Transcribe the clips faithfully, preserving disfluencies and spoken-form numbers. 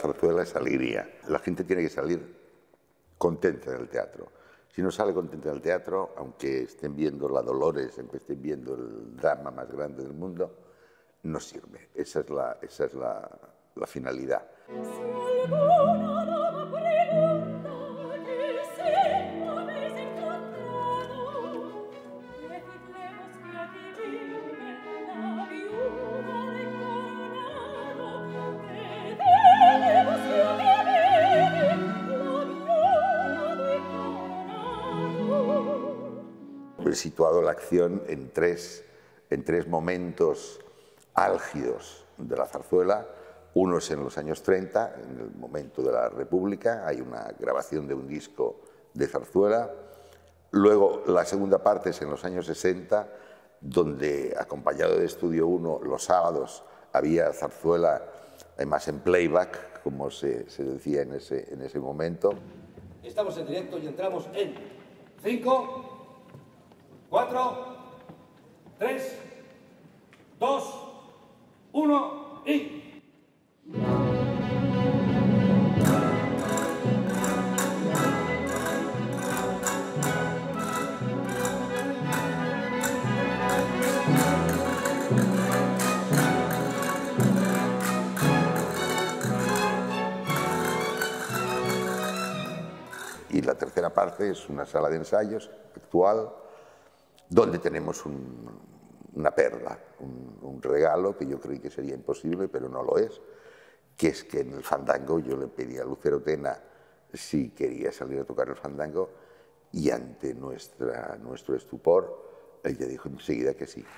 zarzuela es alegría. La gente tiene que salir contenta del teatro. Si no sale contenta del teatro, aunque estén viendo la Dolores, aunque estén viendo el drama más grande del mundo, no sirve. Esa es la, esa es la, la finalidad. He situado la acción en tres, en tres momentos álgidos de la zarzuela. Uno es en los años treinta, en el momento de la República, hay una grabación de un disco de zarzuela. Luego la segunda parte es en los años sesenta, donde, acompañado de Estudio uno, los sábados había zarzuela, además en playback, como se, se decía en ese, en ese momento. Estamos en directo y entramos en cinco, cuatro, tres, dos, uno y... Y la tercera parte es una sala de ensayos actual, donde tenemos un, una perla, un, un regalo que yo creí que sería imposible, pero no lo es, que es que en el fandango yo le pedí a Lucero Tena si quería salir a tocar el fandango, y ante nuestra, nuestro estupor, ella dijo enseguida que sí.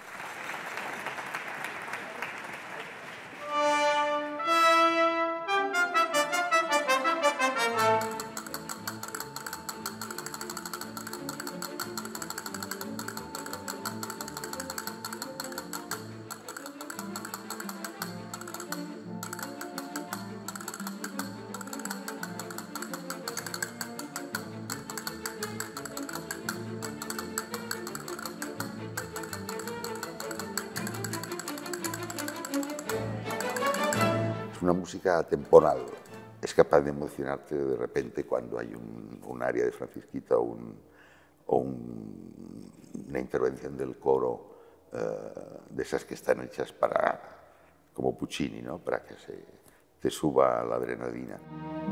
Una música atemporal, es capaz de emocionarte de repente cuando hay un, un aria de Francisquita o, un, o un, una intervención del coro eh, de esas que están hechas para, como Puccini, ¿no? Para que se te suba la adrenalina.